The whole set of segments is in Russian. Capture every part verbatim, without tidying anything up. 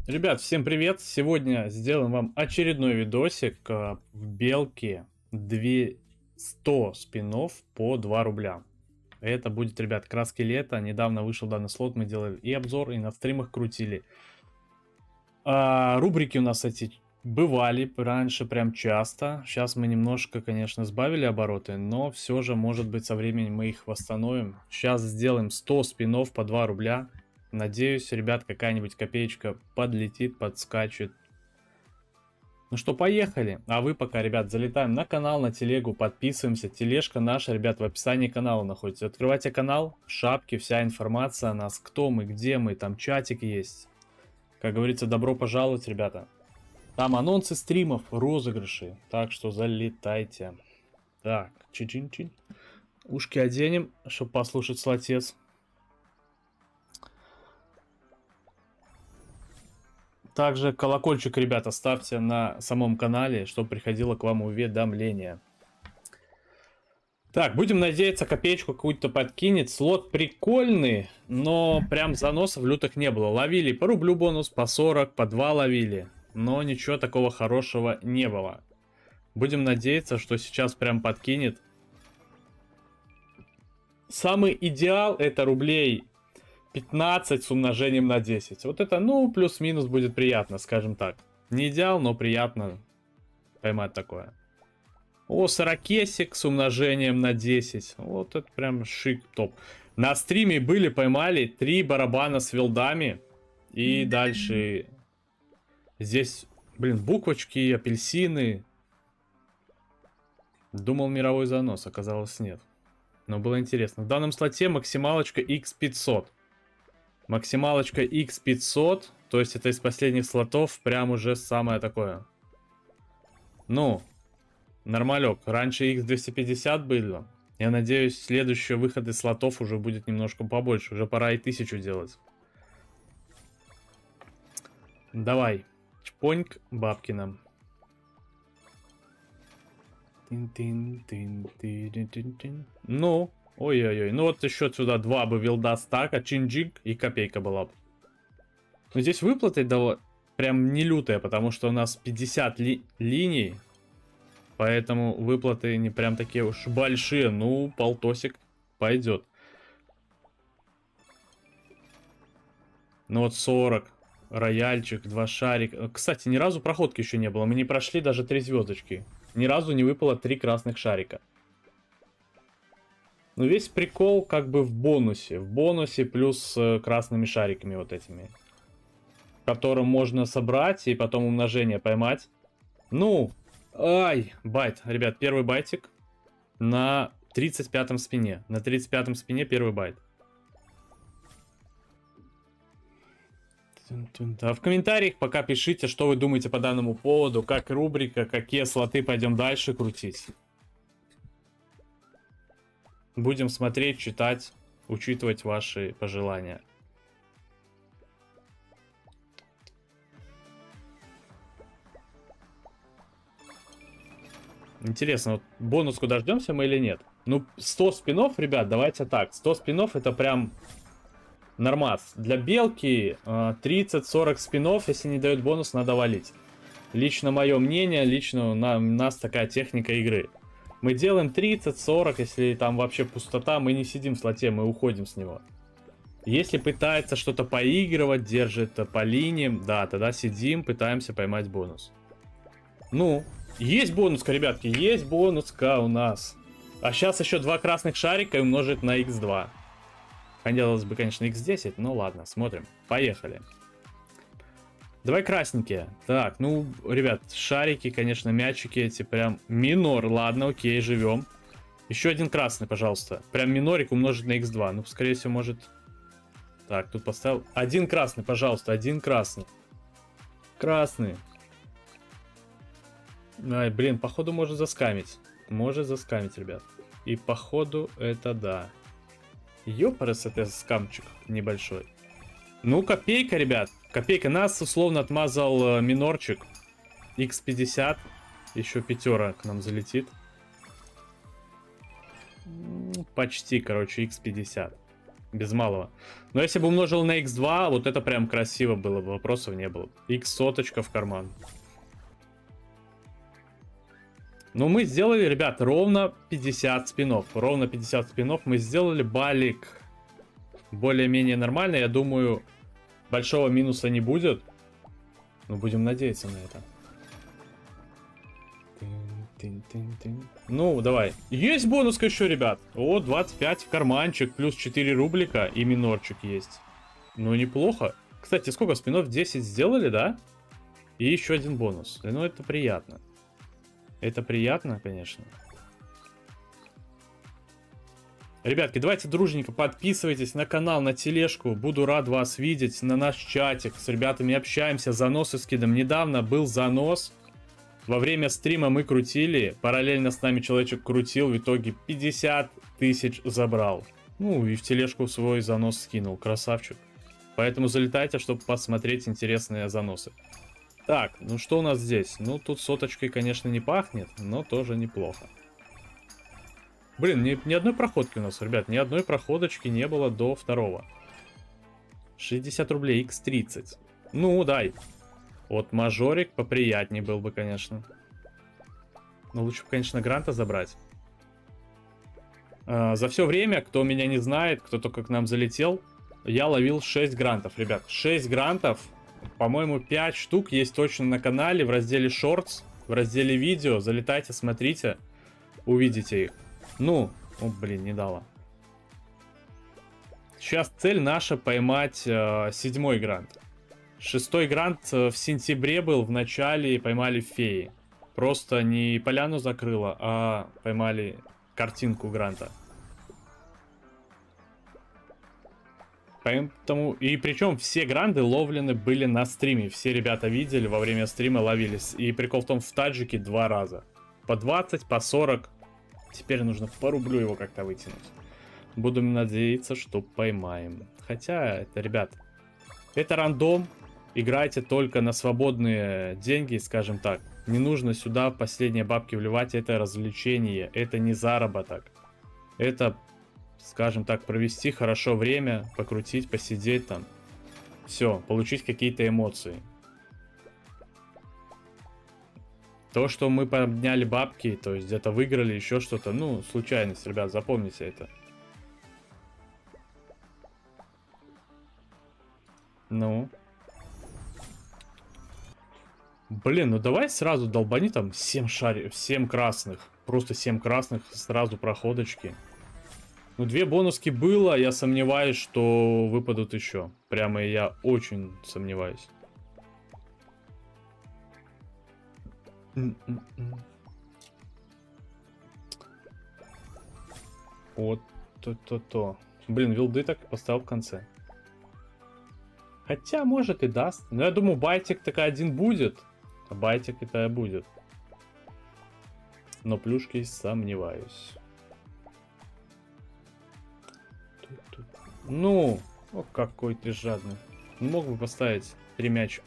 Ребят, всем привет! Сегодня сделаем вам очередной видосик э, в белке двести спинов по два рубля. Это будет, ребят, краски лета. Недавно вышел данный слот, мы делали и обзор, и на стримах крутили. А, рубрики у нас эти бывали раньше прям часто. Сейчас мы немножко, конечно, сбавили обороты, но все же, может быть, со временем мы их восстановим. Сейчас сделаем сто спинов по два рубля. Надеюсь, ребят, какая-нибудь копеечка подлетит, подскачет. Ну что, поехали. А вы пока, ребят, залетаем на канал, на телегу, подписываемся. Тележка наша, ребят, в описании канала находится. Открывайте канал, в шапке вся информация о нас, кто мы, где мы, там чатик есть. Как говорится, добро пожаловать, ребята. Там анонсы стримов, розыгрыши, так что залетайте. Так, чин-чин-чин. Ушки оденем, чтобы послушать слотец. Также колокольчик, ребята, ставьте на самом канале, чтобы приходило к вам уведомление. Так, будем надеяться, копеечку какую-то подкинет. Слот прикольный, но прям заносов лютых не было. Ловили по рублю бонус, по сорок, по два ловили. Но ничего такого хорошего не было. Будем надеяться, что сейчас прям подкинет. Самый идеал это рублей пятнадцать с умножением на десять. Вот это, ну, плюс-минус будет приятно, скажем так. Не идеал, но приятно поймать такое. О, сорокесик с умножением на десять. Вот это прям шик, топ. На стриме были, поймали три барабана с вилдами. И дальше здесь, блин, буквочки, апельсины. Думал, мировой занос, оказалось нет. Но было интересно. В данном слоте максималочка икс пятьсот. Максималочка икс пятьсот, то есть это из последних слотов, прям уже самое такое. Ну, нормалек. Раньше икс двести пятьдесят было. Я надеюсь, следующие выходы слотов уже будет немножко побольше. Уже пора и тысячу делать. Давай. Чпоньк бабки нам. Ну... Ой-ой-ой, ну вот еще сюда два бы вилда стака, чинджик и копейка была бы. Но здесь выплаты да, прям не лютые, потому что у нас пятьдесят ли линий. Поэтому выплаты не прям такие уж большие. Ну, полтосик пойдет. Ну вот сорок, рояльчик, два шарика. Кстати, ни разу проходки еще не было. Мы не прошли даже три звездочки. Ни разу не выпало три красных шарика. Ну, весь прикол как бы в бонусе. В бонусе плюс э, красными шариками вот этими. Которым можно собрать и потом умножение поймать. Ну, ай, байт. Ребят, первый байтик на тридцать пятом спине. На тридцать пятом спине первый байт. А в комментариях пока пишите, что вы думаете по данному поводу. Как рубрика, какие слоты пойдем дальше крутить. Будем смотреть, читать, учитывать ваши пожелания. Интересно, вот бонуску дождемся мы или нет? Ну, сто спинов, ребят, давайте так. сто спинов это прям нормас. Для белки тридцать-сорок спинов, если не дают бонус, надо валить. Лично мое мнение, лично у нас такая техника игры. Мы делаем тридцать-сорок, если там вообще пустота, мы не сидим в слоте, мы уходим с него. Если пытается что-то поигрывать, держит по линиям, да, тогда сидим, пытаемся поймать бонус. Ну, есть бонуска, ребятки, есть бонуска у нас. А сейчас еще два красных шарика и умножить на икс два. Хотелось бы, конечно, икс десять, но ладно, смотрим. Поехали. Давай красненькие. Так, ну, ребят, шарики, конечно, мячики эти прям минор. Ладно, окей, живем. Еще один красный, пожалуйста. Прям минорик умножить на икс два. Ну, скорее всего, может... Так, тут поставил... Один красный, пожалуйста, один красный. Красный. Ай, блин, походу может заскамить. Может заскамить, ребят. И походу это да. Ёпарас, это скамчик небольшой. Ну, копейка, ребят. Копейка. Нас условно отмазал э, минорчик. икс пятьдесят. Еще пятера к нам залетит. Почти, короче, икс пятьдесят. Без малого. Но если бы умножил на икс два, вот это прям красиво было бы. Вопросов не было. Икс соточка в карман. Ну, мы сделали, ребят, ровно пятьдесят спинов. Ровно пятьдесят спинов мы сделали. Балик более-менее нормально. Я думаю, большого минуса не будет. Но будем надеяться на это. Ну, давай. Есть бонуска еще, ребят. О, двадцать пять в карманчик. Плюс четыре рублика. И минорчик есть. Ну, неплохо. Кстати, сколько спинов? десять сделали, да? И еще один бонус. Ну, это приятно. Это приятно, конечно. Ребятки, давайте дружненько подписывайтесь на канал, на тележку. Буду рад вас видеть, на наш чатик. С ребятами общаемся, заносы скидом. Недавно был занос. Во время стрима мы крутили. Параллельно с нами человечек крутил. В итоге пятьдесят тысяч забрал. Ну и в тележку свой занос скинул. Красавчик. Поэтому залетайте, чтобы посмотреть интересные заносы. Так, ну что у нас здесь? Ну тут соточкой, конечно, не пахнет, но тоже неплохо. Блин, ни, ни одной проходки у нас, ребят, ни одной проходочки не было до второго. шестьдесят рублей, икс тридцать. Ну, дай. Вот мажорик поприятнее был бы, конечно. Но лучше бы, конечно, гранта забрать. А, за все время, кто меня не знает, кто только к нам залетел, я ловил шесть грантов, ребят. шесть грантов. По-моему, пять штук есть точно на канале в разделе Shorts, в разделе видео. Залетайте, смотрите, увидите их. Ну, о, блин, не дало. Сейчас цель наша поймать э, седьмой грант. Шестой грант в сентябре был, в начале поймали феи. Просто не поляну закрыло, а поймали картинку гранта. Поэтому, и причем все гранды ловлены были на стриме. Все ребята видели, во время стрима ловились. И прикол в том, в таджике два раза. По двадцать, по сорок. Теперь нужно по рублю его как-то вытянуть. Будем надеяться, что поймаем. Хотя, это, ребят, это рандом. Играйте только на свободные деньги, скажем так. Не нужно сюда последние бабки вливать. Это развлечение, это не заработок. Это... скажем так, провести хорошо время, покрутить, посидеть там. Все, получить какие-то эмоции. То, что мы подняли бабки, то есть где-то выиграли, еще что-то, ну, случайность, ребят, запомните это. Ну. Блин, ну давай сразу долбани там семь шариков, семь красных. Просто семь красных, сразу проходочки. Ну, две бонуски было, я сомневаюсь, что выпадут еще. Прямо я очень сомневаюсь. Вот то-то-то. Блин, вилды так поставил в конце. Хотя, может и даст. Но я думаю, байтик так один будет. А байтик это будет. Но плюшки сомневаюсь. Ну, о, какой ты жадный. Мог бы поставить три мячика.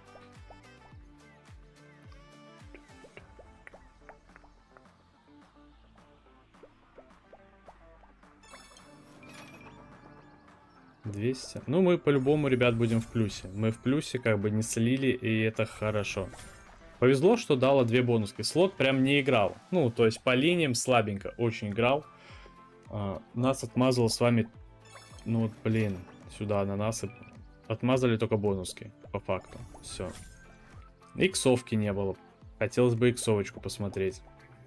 двести. Ну, мы по-любому, ребят, будем в плюсе. Мы в плюсе, как бы не слили, и это хорошо. Повезло, что дало две бонуски. Слот прям не играл. Ну, то есть по линиям слабенько очень играл. А, нас отмазало с вами... Ну вот, блин, сюда на нас отмазали только бонуски, по факту. Все. Иксовки не было. Хотелось бы иксовочку посмотреть.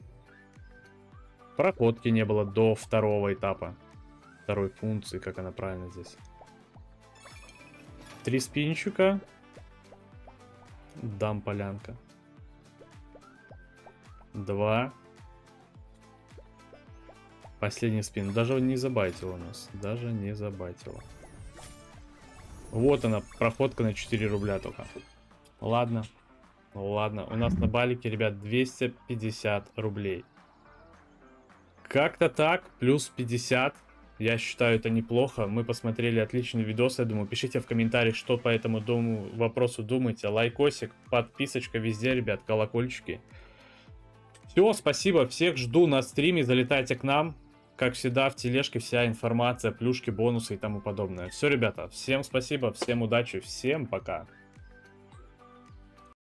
Проходки не было до второго этапа. Второй функции, как она правильно здесь. Три спинчика. Дам полянка. Два. Последний спин. Даже не забайтила у нас. Даже не забайтила. Вот она, проходка на четыре рубля только. Ладно. Ладно. У нас на балике, ребят, двести пятьдесят рублей. Как-то так. Плюс пятьдесят. Я считаю, это неплохо. Мы посмотрели отличный видос. Я думаю, пишите в комментариях, что по этому дому, вопросу думаете. Лайкосик, подписочка везде, ребят, колокольчики. Все, спасибо. Всех жду на стриме. Залетайте к нам. Как всегда, в тележке вся информация, плюшки, бонусы и тому подобное. Все, ребята, всем спасибо, всем удачи, всем пока.